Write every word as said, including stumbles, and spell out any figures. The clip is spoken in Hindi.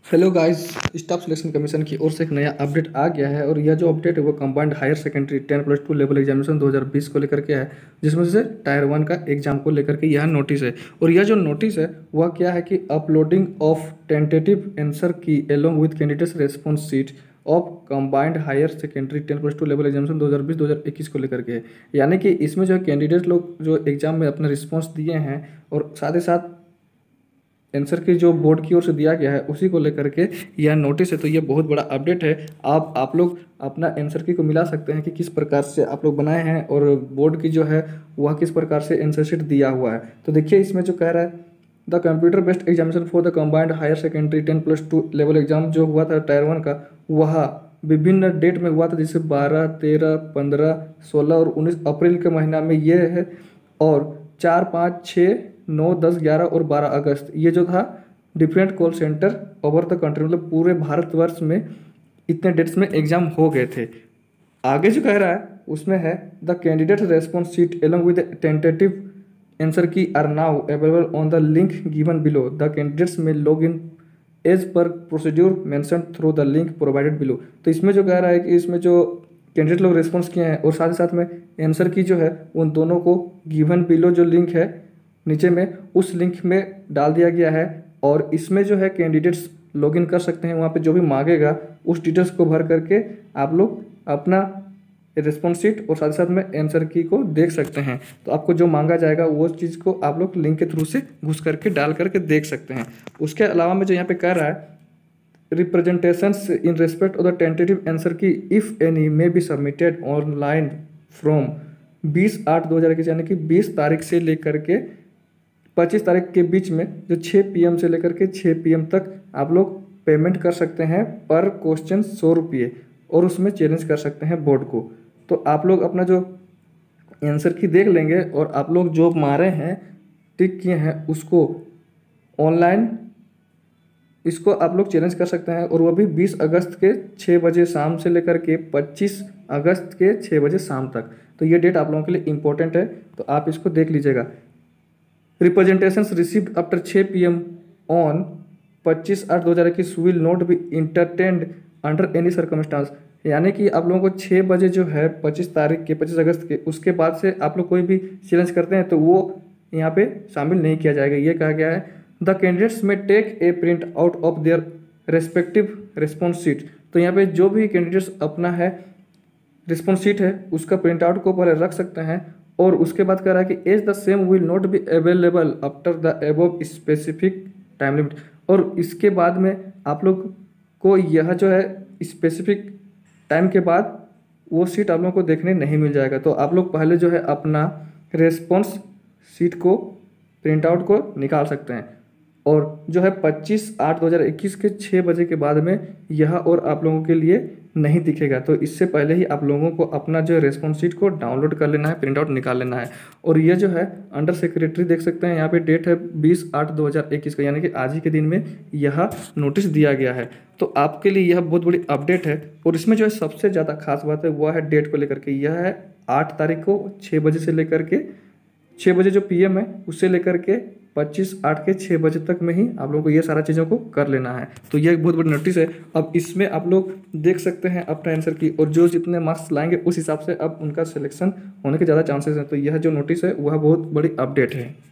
Hello guys, staff selection commission की ओर से एक नया अपडेट आ गया है। और यह जो अपडेट है वो combined higher secondary ten plus two level examination दो हज़ार बीस को लेकर के है, जिसमें से टायर वन का एग्जाम को लेकर के यह नोटिस है। और यह जो नोटिस है वह क्या है कि uploading of tentative answer key along with candidates response sheet of combined higher secondary ten plus two level examination दो हज़ार बीस दो हज़ार इक्कीस को लेकर के है। यानी कि इसमें जो है कैंडिडेट लोग जो एग्जाम में अपना रिस्पॉन्स दिए हैं और साथ ही साथ आंसर की जो बोर्ड की ओर से दिया गया है उसी को लेकर के यह नोटिस है। तो यह बहुत बड़ा अपडेट है। आप आप लोग अपना आंसर की को मिला सकते हैं कि किस प्रकार से आप लोग बनाए हैं और बोर्ड की जो है वह किस प्रकार से आंसर शीट दिया हुआ है। तो देखिए इसमें जो कह रहा है, the computer based examination for the combined higher secondary ten plus two level exam जो हुआ था टायर वन का, वह विभिन्न डेट में हुआ था, जैसे बारह तेरह पंद्रह सोलह और उन्नीस अप्रैल के महीना में ये है। और चार पाँच छः नौ दस ग्यारह और बारह अगस्त ये जो था different call centre over the country, मतलब पूरे भारतवर्ष में इतने डेट्स में एग्जाम हो गए थे। आगे जो कह रहा है उसमें है, the candidate response sheet along with tentative answer key are now available on the link given below. The candidates may log in as per procedure mention through the link provided below. तो इसमें जो कह रहा है कि इसमें जो कैंडिडेट लोग रेस्पॉन्स किए हैं और साथ ही साथ में आंसर की जो है उन दोनों को गिवन बिलो जो लिंक है नीचे में उस लिंक में डाल दिया गया है। और इसमें जो है कैंडिडेट्स लॉगिन कर सकते हैं, वहाँ पे जो भी मांगेगा उस डिटेल्स को भर करके आप लोग अपना रिस्पॉन्स शीट और साथ ही साथ में आंसर की को देख सकते हैं। तो आपको जो मांगा जाएगा वो चीज़ को आप लोग लिंक के थ्रू से घुस करके डाल करके देख सकते हैं। उसके अलावा में जो यहाँ पे कह रहा है, representations in respect of the tentative answer key if any may be submitted online from बीस आठ दो हज़ार इक्कीस, यानी कि बीस तारीख से लेकर के पच्चीस तारीख के बीच में जो छः पी एम से लेकर के छः पी एम तक आप लोग पेमेंट कर सकते हैं पर क्वेश्चन सौ रुपये, और उसमें चैलेंज कर सकते हैं बोर्ड को। तो आप लोग अपना जो आंसर की देख लेंगे और आप लोग जो मारे हैं टिक किए हैं उसको ऑनलाइन इसको आप लोग चैलेंज कर सकते हैं, और वह भी बीस अगस्त के छः बजे शाम से लेकर के पच्चीस अगस्त के छः बजे शाम तक। तो ये डेट आप लोगों के लिए इंपॉर्टेंट है, तो आप इसको देख लीजिएगा। रिप्रेजेंटेशंस रिसीव्ड आफ्टर छः पी एम ऑन पच्चीस आठ दो हज़ार इक्कीस will not be entertained under any circumstance, यानी कि आप लोगों को छः बजे जो है पच्चीस तारीख के पच्चीस अगस्त के उसके बाद से आप लोग कोई भी चैलेंज करते हैं तो वो यहाँ पे शामिल नहीं किया जाएगा। ये कहा गया है, the candidates may take a print out of their respective response sheet. तो यहाँ पे जो भी कैंडिडेट्स अपना है रिस्पॉन्स शीट है उसका प्रिंट आउट को पहले रख सकते हैं। और उसके बाद कह रहा है कि as the same will not be available after the above specific time limit. और इसके बाद में आप लोग को यह जो है स्पेसिफिक टाइम के बाद वो सीट आप लोगों को देखने नहीं मिल जाएगा। तो आप लोग पहले जो है अपना रेस्पॉन्स सीट को प्रिंट आउट को निकाल सकते हैं, और जो है पच्चीस आठ दो हज़ार इक्कीस के छः बजे के बाद में यह और आप लोगों के लिए नहीं दिखेगा। तो इससे पहले ही आप लोगों को अपना जो रेस्पॉन्स शीट को डाउनलोड कर लेना है, प्रिंट आउट निकाल लेना है। और ये जो है अंडर सेक्रेटरी देख सकते हैं, यहाँ पे डेट है बीस आठ दो हज़ार इक्कीस का, यानी कि आज ही के दिन में यह नोटिस दिया गया है। तो आपके लिए यह बहुत बड़ी अपडेट है। और इसमें जो है सबसे ज़्यादा खास बात है वह है डेट को लेकर के। यह है आठ तारीख को छः बजे से लेकर के छः बजे जो पी एम है उससे लेकर के पच्चीस आठ के छः बजे तक में ही आप लोगों को ये सारा चीज़ों को कर लेना है। तो ये एक बहुत बड़ी नोटिस है। अब इसमें आप लोग देख सकते हैं अपना आंसर की, और जो जितने मार्क्स लाएंगे उस हिसाब से अब उनका सिलेक्शन होने के ज़्यादा चांसेस हैं। तो यह जो नोटिस है वह बहुत बड़ी अपडेट है।